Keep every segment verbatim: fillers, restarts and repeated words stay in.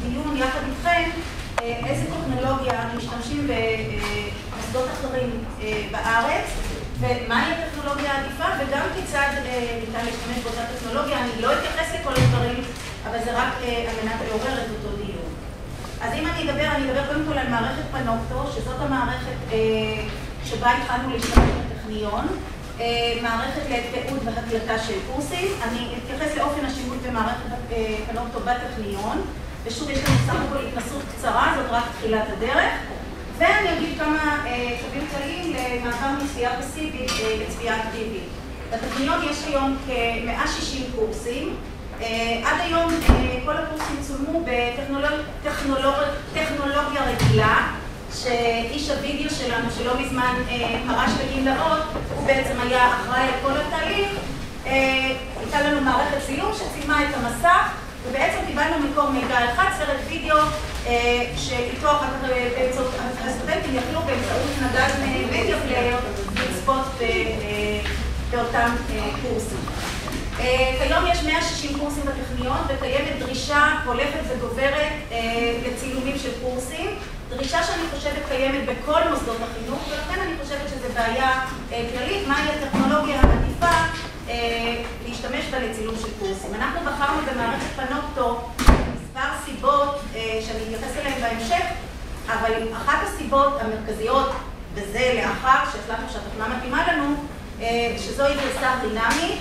דיון יחד איתכם איזה טכנולוגיה משתמשים במוסדות אחרים בארץ, ומהי הטכנולוגיה העדיפה, וגם כיצד ניתן להשתמש באותה טכנולוגיה. אני לא אתייחס לכל הדברים, אבל זה רק על מנת לעורר את אותו דיון. אז אם אני אדבר, אני אדבר קודם כל על מערכת פנוקטו, שזאת המערכת שבה התחלנו להשתמש בטכניון, מערכת לתיעוד והקלטה של קורסים. אני אתייחס לאופן השימוש במערכת פנוקטו בטכניון, ושוב יש לנו סך הכל התנסות קצרה, זאת רק תחילת הדרך, ואני אגיד כמה קווים קלים למעבר מצפייה פסיבית לצפייה אקטיבית. בטכניון יש היום כ-מאה ושישים קורסים. עד היום כל הקורסים צולמו בטכנולוגיה רגילה, שאיש הוידאו שלנו, שלא מזמן פרש לגמלאות, הוא בעצם היה אחראי על כל התהליך. הייתה לנו מערכת צילום שצילמה את המסך, ובעצם קיבלנו מקור מידע אחד, סרט וידאו, שאיתו אחר כך באמצעות הסטודנטים יכלו באמצעות נגד וידאו פלייר לצפות באותם קורסים. כיום יש מאה ושישים קורסים בטכניון, וקיימת דרישה הולכת וגוברת לצילומים של קורסים, דרישה שאני חושבת קיימת בכל מוסדות החינוך, ולכן אני חושבת שזו בעיה כללית, מהי הטכנולוגיה העדיפה להשתמש בה לצילום של קורסים. אנחנו בחרנו במערכת פנוקטו מספר סיבות שאני אתייחס אליהן בהמשך, אבל אחת הסיבות המרכזיות, וזה לאחר שהחלטנו שהתוכנה מתאימה לנו, שזוהי גרסה חינמית.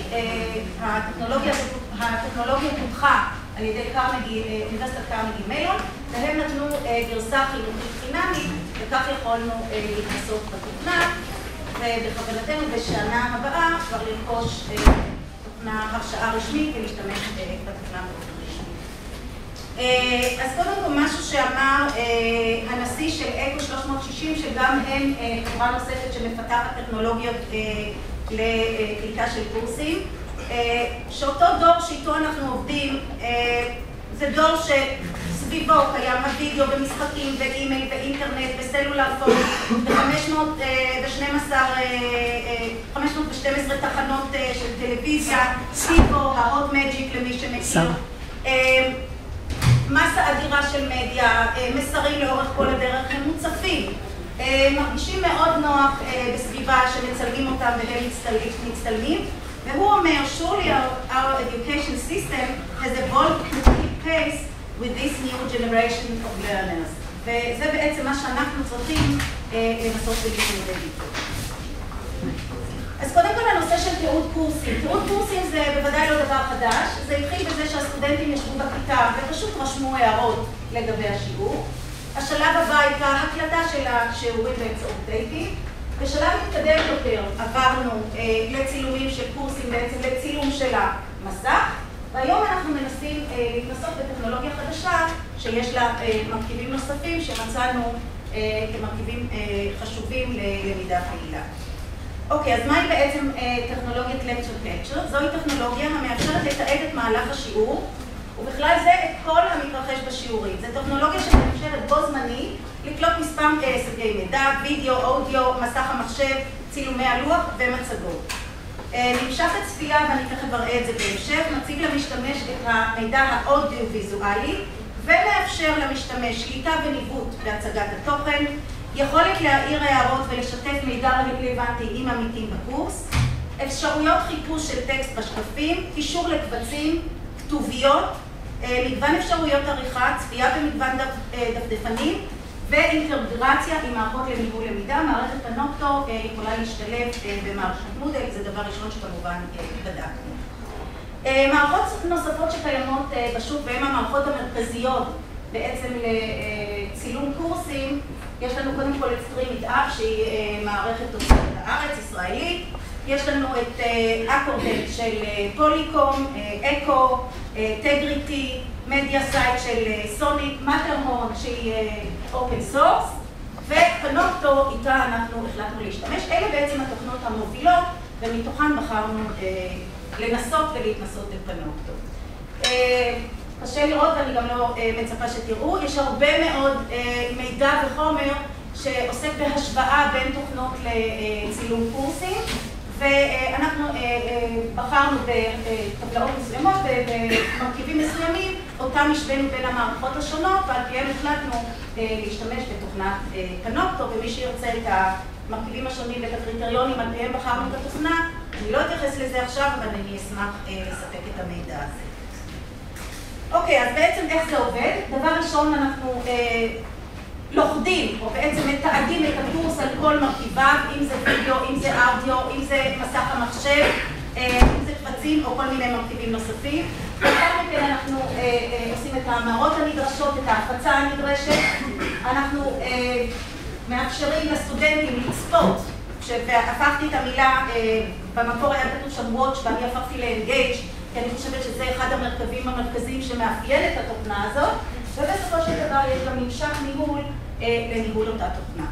הטכנולוגיה פותחה על ידי אוניברסיטת קרנגי מלון, והם נתנו גרסה חינוכית חינמית, וכך יכולנו להתנסות בתוכנה, ובכוונתנו בשנה הבאה כבר לרכוש תוכנה הרשאה רשמית ולהשתמש בתוכנה רשמית. אז קודם כל משהו שאמר הנשיא של אקו שלוש מאות שישים, שגם הם חברה נוספת שמפתחת טכנולוגיות לקליטה של קורסים, שאותו דור שאיתו אנחנו עובדים זה דור שסביבו קיים הווידאו במשחקים ואימייל ואינטרנט וסלולר פון ו-חמש מאות ושתים עשרה תחנות של טלוויזיה, סיפו, ההוט מג'יק למי שמכיר, מסה אדירה של מדיה, מסרים לאורך כל הדרך, הם מוצפים, מרגישים מאוד נוח בסביבה שמצלמים אותם והם מצטלמים, והוא אומר, surely our, our education system has evolved to keep pace with this new generation of learners. וזה בעצם מה שאנחנו צריכים לנסות ולהתמודד איתו. אז קודם כל הנושא של תיעוד קורסים. תיעוד קורסים זה בוודאי לא דבר חדש. זה התחיל בזה שהסטודנטים ישבו בכיתה ופשוט רשמו הערות לגבי השיעור. השלב הבא הייתה הקלטה של השיעורים באמצעות טייפים. בשלב מתקדם יותר עברנו אה, לצילומים של קורסים, בעצם לצילום של המסך, והיום אנחנו מנסים אה, להתנסות בטכנולוגיה חדשה שיש לה אה, מרכיבים נוספים שמצאנו אה, כמרכיבים אה, חשובים ללמידה פעילה. אוקיי, אז מהי בעצם אה, טכנולוגיית lecture capture? זוהי טכנולוגיה המאפשרת לתעד את מהלך השיעור, ובכלל זה את כל המתרחש בשיעורים. זו טכנולוגיה שמאפשרת בו זמני לקלוט מספר סוגי מידע, וידאו, אודיו, מסך המחשב, צילומי הלוח ומצגות. ממשק הצפייה, ואני תכף אראה את זה בהמשך, מציג למשתמש את המידע האודיו-ויזואלי ומאפשר למשתמש שליטה וניווט בהצגת התוכן, יכולת להעיר הערות ולשתף מידע רלוונטי עם עמיתים בקורס, אפשרויות חיפוש של טקסט בשקפים, קישור לקבצים, כתוביות, מגוון אפשרויות עריכה, צפייה במגוון דפדפנים ואינטגרציה עם מערכות לניהול למידה. מערכת פנוקטו יכולה להשתלב במערכת מודל, זה דבר ראשון שכמובן בדקנו. מערכות נוספות שקיימות בשוק והן המערכות המרכזיות בעצם לצילום קורסים, יש לנו קודם כל את StreamIt שהיא מערכת תוצאת הארץ, ישראלית. יש לנו את אקורדט של פוליקום, אקו, טגריטי, מדיה סייט של סוניק, מטרהורן שהיא אופן סורס, ופנוקטו איתה אנחנו החלטנו להשתמש. אלה בעצם התוכנות המובילות, ומתוכן בחרנו לנסות ולהתנסות את פנוקטו. קשה לראות, ואני גם לא מצפה שתראו, יש הרבה מאוד מידע וחומר שעוסק בהשוואה בין תוכנות לצילום קורסים, ואנחנו בחרנו בטבלאות מסוימות, במרכיבים מסוימים, אותם אותם השווינו בין המערכות השונות, ועל פיהם החלטנו להשתמש בתוכנת קנוקטו, ומי שירצה את המרכיבים השונים ואת הקריטריונים על פיהם בחרנו את התוכנה, אני לא אתייחס לזה עכשיו, אבל אני אשמח לספק את המידע הזה. אוקיי, אז בעצם איך זה עובד? דבר ראשון, אנחנו לוכדים, או בעצם מתעדים את הקורס על כל מרכיביו, אם זה וידאו, אם זה אודיו, אם זה מסך המחשב, אם זה קבצים או כל מיני מרכיבים נוספים. לאחר מכן אנחנו עושים את המערות הנדרשות, את ההפצה הנדרשת. אנחנו מאפשרים לסטודנטים לצפות, והפכתי את המילה, במקור היה כתוב שם watch ואני הפכתי ל-engage, כי אני חושבת שזה אחד המרכיבים המרכזיים שמאפיין את התוכנה הזאת, ובסופו של דבר יש גם ממשק ניהול לניהול אותה תוכנה.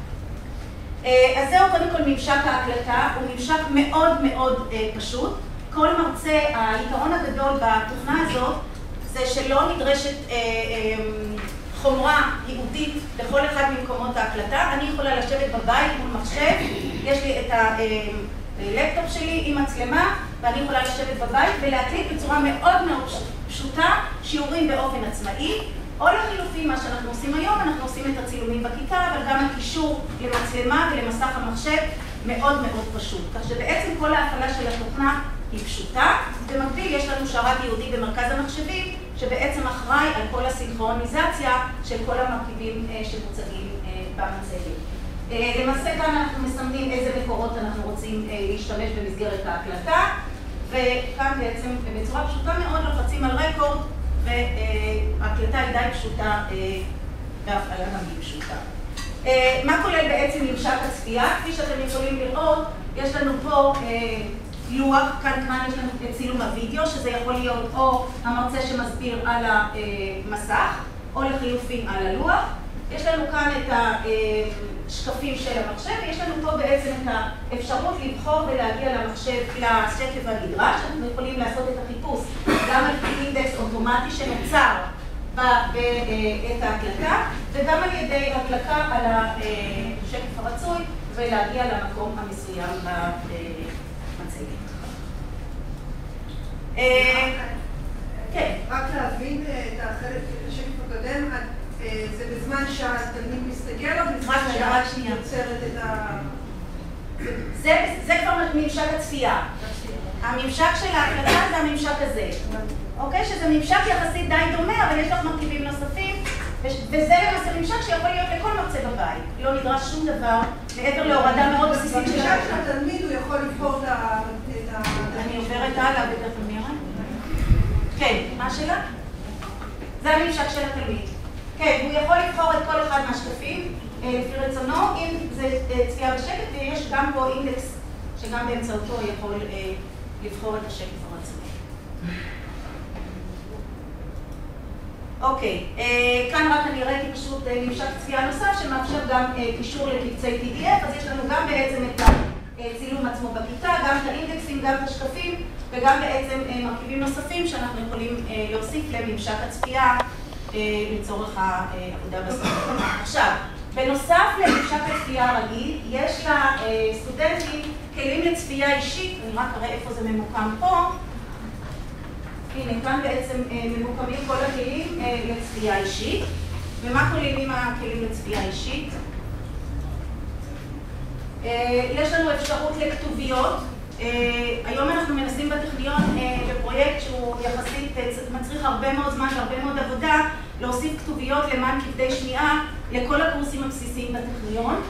אז זהו קודם כל ממשק ההקלטה, הוא ממשק מאוד מאוד פשוט. כל מרצה, היתרון הגדול בתוכנה הזאת זה שלא נדרשת חומרה ייעודית לכל אחד ממקומות ההקלטה. אני יכולה לשבת בבית מול מחשב, יש לי את הלפטופ שלי עם מצלמה, ואני יכולה לשבת בבית ולהקליט בצורה מאוד מאוד פשוטה שיעורים באופן עצמאי, או לחילופין, מה שאנחנו עושים היום, אנחנו עושים את הצילומים בכיתה, אבל גם הקישור למצלמה ולמסך המחשב מאוד מאוד פשוט. כך שבעצם כל ההפעלה של התוכנה היא פשוטה. במקביל יש לנו שרת ייעודי במרכז המחשבים, שבעצם אחראי על כל הסינכרוניזציה של כל המרכיבים שמוצגים במצגת. למעשה כאן אנחנו מסמנים איזה מקורות אנחנו רוצים להשתמש במסגרת ההקלטה, וכאן בעצם בצורה פשוטה מאוד לוחצים על רקורד, וההקלטה היא די פשוטה, וההפעלה גם היא פשוטה. מה כולל בעצם ממשק הצפייה? כפי שאתם יכולים לראות, יש לנו פה לוח, כאן כאן יש לנו את צילום הוידאו, שזה יכול להיות או המרצה שמסביר על המסך, או לחילופין על הלוח. יש לנו כאן את השקפים של המחשב, ויש לנו פה בעצם את האפשרות לבחור ולהגיע למחשב, לשקף הנדרש. אנחנו יכולים לעשות את החיפוש גם על פי אינדקס אוטומטי שנוצר בעת ההקלטה, וגם על ידי הקלקה על השקף הרצוי, ולהגיע למקום המסוים במצגת. כן. רק להבין את החלק של השקף הקודם, זה בזמן שהתלמיד מסתגל, או בזמן שאת יוצרת את ה... זה כבר ממשק הצפייה. הממשק של ההקלטה זה הממשק הזה. אוקיי? שזה ממשק יחסית די דומה, אבל יש לך מרכיבים נוספים, וזה למעשה ממשק שיכול להיות לכל מרצה בבית. לא נדרש שום דבר מעבר להורדה מאוד בסיסית של הממשק של התלמיד הוא יכול לבחור את ה... אני עוברת הלאה בדרך מירה. כן, מה השאלה? זה הממשק של התלמיד. כן, הוא יכול לבחור את כל אחד מהשקפים לפי רצונו, אם זה צפייה בשקף, ויש גם פה אינדקס שגם באמצעותו יכול לבחור את השקף הרצוני. אוקיי, כאן רק אני ראיתי פשוט ממשק צפייה נוסף שמאפשר גם קישור לקבצי פי די אף, אז יש לנו גם בעצם את הצילום עצמו בכיתה, גם את האינדקסים, גם את השקפים, וגם בעצם מרכיבים נוספים שאנחנו יכולים להוסיף לממשק הצפייה לצורך העבודה בסטודנטים. עכשיו, בנוסף לממשק הצפייה הרגיל, יש לסטודנטים כלים לצפייה אישית, אני רק אראה איפה זה ממוקם פה. הנה, כאן בעצם ממוקמים כל הכלים לצפייה אישית. ומה כוללים הכלים לצפייה אישית? יש לנו אפשרות לכתוביות. היום אנחנו מנסים בטכניון בפרויקט שהוא יחסית מצריך הרבה מאוד זמן והרבה מאוד עבודה להוסיף כתוביות למען כבדי שמיעה לכל הקורסים הבסיסיים בטכניון.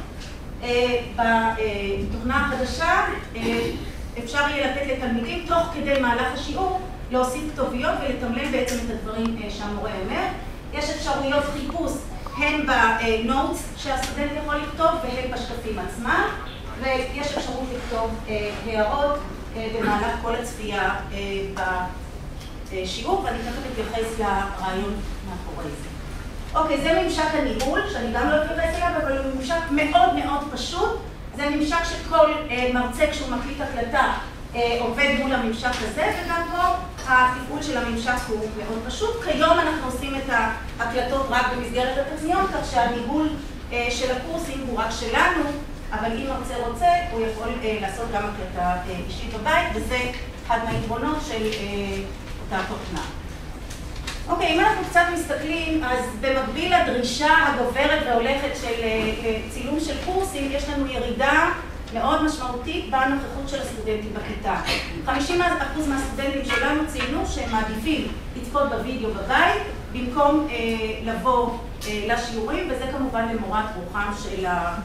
בתוכנה החדשה אפשר יהיה לתת לתלמידים תוך כדי מהלך השיעור להוסיף כתוביות ולתמלל בעצם את הדברים שהמורה אומר. יש אפשרויות חיפוש הן בנוטס שהסטודנט יכול לכתוב והן בשקפים עצמם, ויש אפשרות לכתוב הערות במהלך כל הצפייה בשיעור, ואני תכף אתייחס לרעיון מאחורי זה. אוקיי, זה ממשק הניהול, שאני גם לא אתייחס אליו, אבל הוא ממשק מאוד מאוד פשוט. זה ממשק שכל מרצה כשהוא מקליט הקלטה עובד מול הממשק הזה, וגם פה התפעול של הממשק הוא מאוד פשוט. כיום אנחנו עושים את ההקלטות רק במסגרת הטכניון, כך שהניהול של הקורסים הוא רק שלנו, אבל אם מרצה רוצה, הוא יכול לעשות גם הקלטה אישית בבית, וזה אחד מהיתרונות של אותה תוכנה. אוקיי, אם אנחנו קצת מסתכלים, אז במקביל לדרישה הגוברת והולכת של צילום של קורסים, יש לנו ירידה מאוד משמעותית בנוכחות של הסטודנטים בכיתה. חמישים אחוז מהסטודנטים שלנו ציינו שהם מעדיפים לצפות בווידאו בבית, במקום אה, לבוא אה, לשיעורים, וזה כמובן למורת רוחם של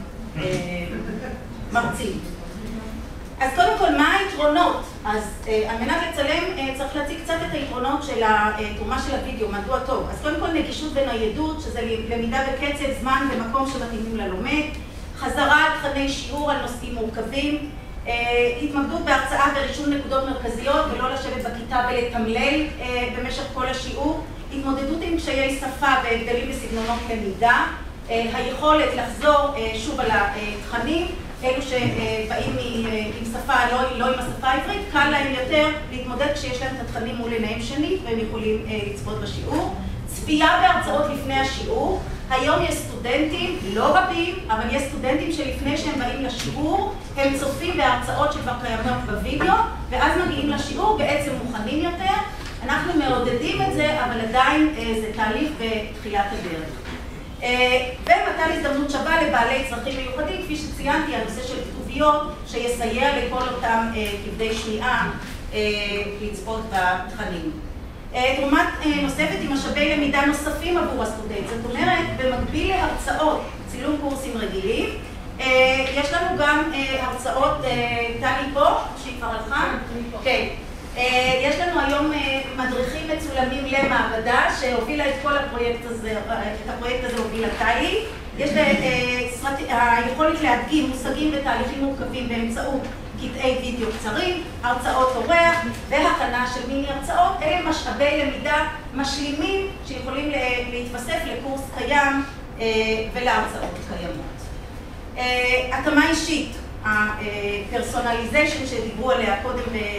המרצים. אז קודם כל, מה היתרונות? אז אה, על מנת לצלם אה, צריך להציג קצת את היתרונות של התרומה של הווידאו, מדוע טוב. אז קודם כל נגישות וניידות, שזה למידה בקצב, זמן ומקום שמתאימים ללומד, חזרה על תכני שיעור על נושאים מורכבים, אה, התמקדות בהרצאה ורישום נקודות מרכזיות ולא לשבת בכיתה ולתמלל אה, במשך כל השיעור, התמודדות עם קשיי שפה והבדלים בסגנונות למידה, אה, היכולת לחזור אה, שוב על התכנים, אלו שבאים עם שפה, לא, לא עם השפה העברית, קל להם יותר להתמודד כשיש להם את התכנים מול עיניהם שנית והם יכולים אה, לצפות בשיעור. צפייה בהרצאות לפני השיעור, היום יש סטודנטים, לא רבים, אבל יש סטודנטים שלפני שהם באים לשיעור, הם צופים בהרצאות שכבר קיימות בווידאו, ואז מגיעים לשיעור בעצם מוכנים יותר. אנחנו מעודדים את זה, אבל עדיין אה, זה תהליך בתחילת הדרך. ומתן הזדמנות שווה לבעלי צרכים מיוחדים, כפי שציינתי, הנושא של כתוביות, שיסייע לכל אותם כבדי שמיעה לצפות בתכנים. תרומה נוספת עם משאבי למידה נוספים עבור הסטודנט, זאת אומרת, במקביל להרצאות, צילום קורסים רגילים, יש לנו גם הרצאות, טלי פה, שהיא כבר הלכה? כן. יש לנו היום מדריכים מצולמים למעבדה שהובילה את כל הפרויקט הזה, את הפרויקט הזה הובילה טלי. יש היכולת להדגים מושגים ותהליכים מורכבים באמצעות קטעי וידאו קצרים, הרצאות אורח והכנה של מיני הרצאות. אלה משאבי למידה משלימים שיכולים להתווסף לקורס קיים ולהרצאות קיימות. התאמה אישית, הפרסונליזיישן שדיברו עליה קודם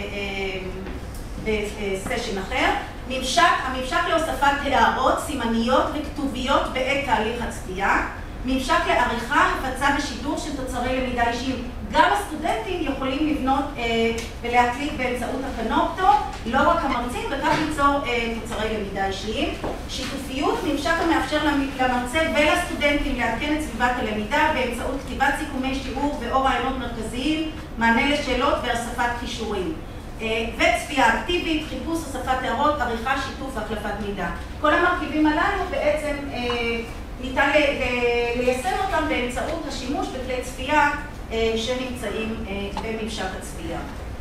בסשן אחר, ממשק, הממשק להוספת הערות, סימניות וכתוביות בעת תהליך הצפייה, ממשק לעריכה, הפצה ושידור של תוצרי למידה אישיים. גם הסטודנטים יכולים לבנות אה, ולהקליט באמצעות הקנופטו, לא רק המרצים, וכך ליצור אה, תוצרי למידה אישיים. שיתופיות, ממשק המאפשר למרצה ולסטודנטים לעדכן את סביבת הלמידה באמצעות כתיבת סיכומי שיעור ואו רעיונות מרכזיים, מענה לשאלות והוספת קישורים. אה, וצפייה אקטיבית, חיפוש, הוספת הערות, עריכה, שיתוף והחלפת מידע. כל המרכיבים הללו בעצם אה, ניתן ליישם אותם באמצעות השימוש בכלי צפייה שנמצאים בממשק הצפייה.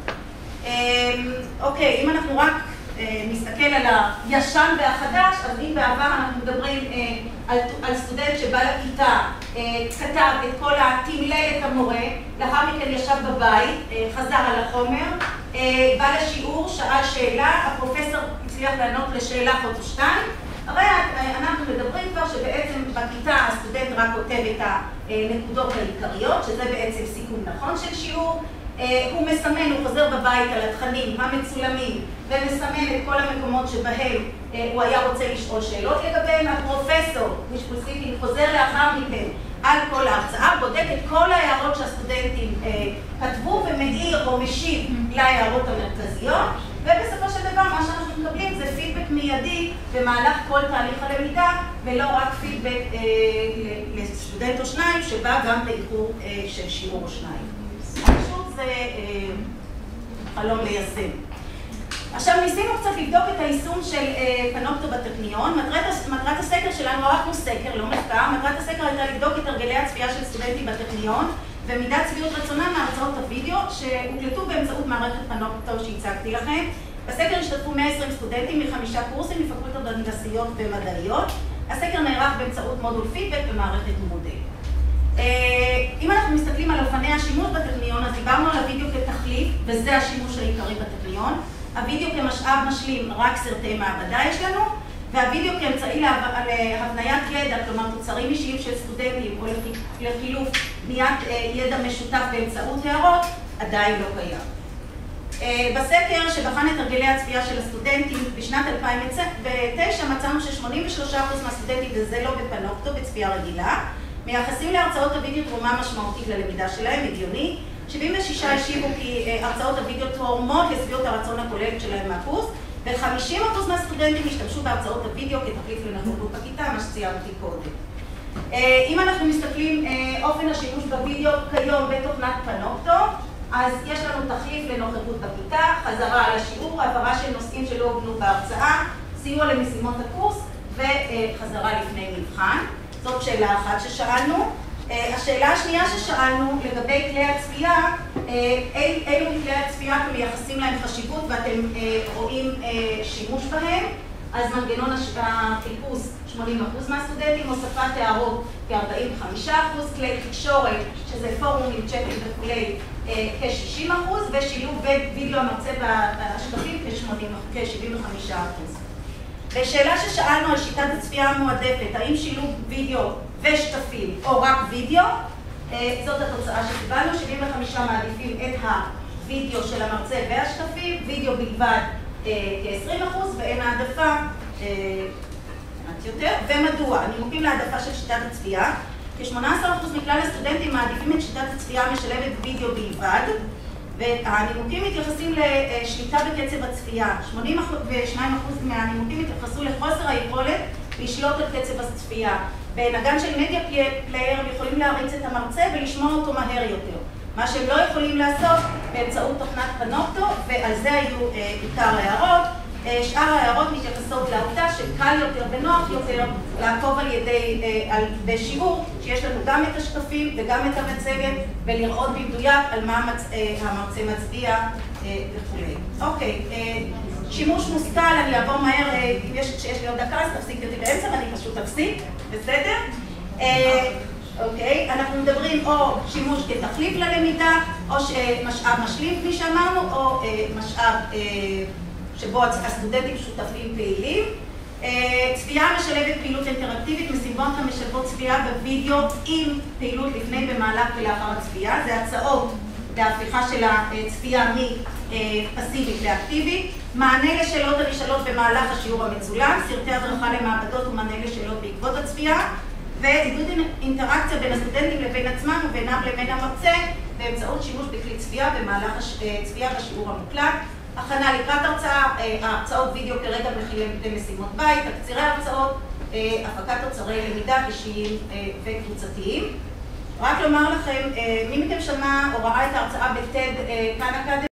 אוקיי, אם אנחנו רק נסתכל על הישן והחדש, אז אם בעבר אנחנו מדברים על סטודנט שבא לכיתה, כתב את כל התמלל את המורה, לאחר מכן ישב בבית, חזר על החומר, בא לשיעור, שאל שאלה, הפרופסור הצליח לענות לשאלה חוד או שתיים, הרי אנחנו מדברים כבר שבעצם בכיתה הסטודנט רק כותב את הנקודות העיקריות, שזה בעצם סיכום נכון של שיעור. הוא מסמן, הוא חוזר בבית על התכנים המצולמים ומסמן את כל המקומות שבהם הוא היה רוצה לשאול שאלות לגביהם. הפרופסור, משפוסיטי, חוזר לאחר מכן על כל ההרצאה, בודק את כל ההערות שהסטודנטים כתבו ומעיר או משיב להערות המרכזיות. ובסופו של דבר מה שאנחנו מקבלים זה פידבק מיידי במהלך כל תהליך הלמידה, ולא רק פידבק אה, לסטודנט או שניים שבא גם באיחור אה, של שיעור או שניים. פשוט זה אה, חלום ליישם. עכשיו ניסינו קצת לבדוק את היישום של אה, פנופטו בטכניון. מטרת, מטרת הסקר שלנו, ערכנו סקר, לא מחקר, מטרת הסקר הייתה לבדוק את הרגלי הצפייה של סטודנטים בטכניון, ומידת צביעות רצונם מהרצאות הוידאו שהוקלטו באמצעות מערכת פנופטו שהצגתי לכם. בסקר השתתפו מאה ועשרים סטודנטים מחמישה קורסים מפקולטות הנדסיות ומדעיות. הסקר נערך באמצעות מודול פידבק במערכת מודל. אם אנחנו מסתכלים על אופני השימוש בטכניון, אז דיברנו על הוידאו כתחליף, וזה השימוש העיקרי בטכניון. הוידאו כמשאב משלים, רק סרטי מעבדה יש לנו, והוידאו כאמצעי להבניית ידע, כלומר תוצרים אישיים של סטודנטים, או לחילוף בניית ידע משותף באמצעות הערות, עדיין לא קיים. בסקר שבחן את הרגלי הצפייה של הסטודנטים בשנת אלפיים ותשע מצאנו ש-שמונים ושלושה אחוז מהסטודנטים, וזה לא בפנופטו, בצפייה רגילה, מייחסים להרצאות הוידאו תרומה משמעותית ללמידה שלהם, הגיוני. שבעים ושישה השיבו כי הרצאות הוידאו תורמות לשביעות הרצון הכוללת שלהם מהקורס, ו-חמישים אחוז מהסטודנטים השתמשו בהרצאות הוידאו כתחליף לנוכחות בכיתה, מה שציינתי קודם. אם אנחנו מסתכלים אופן השימוש בוידאו כיום בתוכנת פנופטו, אז יש לנו תחליף לנוכחות בכיתה, חזרה על השיעור, העברה של נושאים שלא הוגנו בהרצאה, סיוע למשימות הקורס וחזרה לפני מבחן. זאת שאלה אחת ששאלנו. השאלה השנייה ששאלנו לגבי כלי הצפייה, אילו מכלי הצפייה אתם מייחסים להם חשיבות ואתם רואים שימוש בהם. אז מנגנון החיפוש שמונים אחוז מהסטודנטים, הוספת הערות כ-ארבעים וחמישה אחוז, כלי תקשורת, שזה פורומים, צ'אטים וכולי, כ-שישים אחוז, ושילוב וידאו המרצה בשקפים כ-שבעים וחמישה אחוז. ושאלה ששאלנו על שיטת הצפייה המועדפת, האם שילוב וידאו ושקפים או רק וידאו, זאת התוצאה שקיבלנו, שבעים וחמישה מעדיפים את הוידאו של המרצה והשקפים, וידאו בלבד כ-עשרים אחוז, ואין העדפה מעט יותר. ומדוע? הנימוקים להעדפה של שיטת הצפייה, כ-שמונה עשר אחוז מכלל הסטודנטים מעדיפים את שיטת הצפייה המשלבת וידאו בלבד, והנימוקים מתייחסים לשליטה בקצב הצפייה. שמונים ושניים אחוז מהנימוקים התייחסו לחוסר היכולת לשלוט על קצב הצפייה. בנגן של מדיה פלייר הם יכולים להריץ את המרצה ולשמוע אותו מהר יותר. מה שהם לא יכולים לעשות באמצעות תוכנת פנופטו, ועל זה היו עיקר ההערות. שאר ההערות מתייחסות לעובדה שקל יותר ונוח יותר לעקוב על ידי, על ידי שיעור, שיש לנו גם את השקפים וגם את המצגת, ולראות במדויק על מה המצ... המרצה מצביע וכו'. אוקיי, שימוש מושכל, אני אעבור מהר, אם יש, כשיש לי עוד דקה, אז תפסיק אותי באמצע, ואני פשוט תפסיק, בסדר? אוקיי, אנחנו מדברים או שימוש כתחליף ללמידה, או משאב משלים, כפי שאמרנו, או משאב שבו הסטודנטים שותפים פעילים. צפייה משלבת פעילות אינטראקטיבית, משימות המשלבות צפייה בווידאו עם פעילות לפני, במהלך ולאחר הצפייה. זה הצעות בהפיכה של הצפייה מפסיבית לאקטיבית. מענה לשאלות הנשאלות במהלך השיעור המצולם, סרטי הדרכה למעבדות ומענה לשאלות בעקבות הצפייה, ועידוד אינטראקציה בין הסטודנטים לבין עצמם ובינם לבין המרצה באמצעות שימוש בכלי צפייה במהלך הצפייה בשיעור המוקלט. הכנה לקראת הרצאה, ההרצאות וידאו כרגע מכילים למשימות בית, תקצירי הרצאות, הפקת תוצרי למידה אישיים וקבוצתיים. רק לומר לכם, מי מכם שמע או ראה את ההרצאה בטד כאן אקדמי?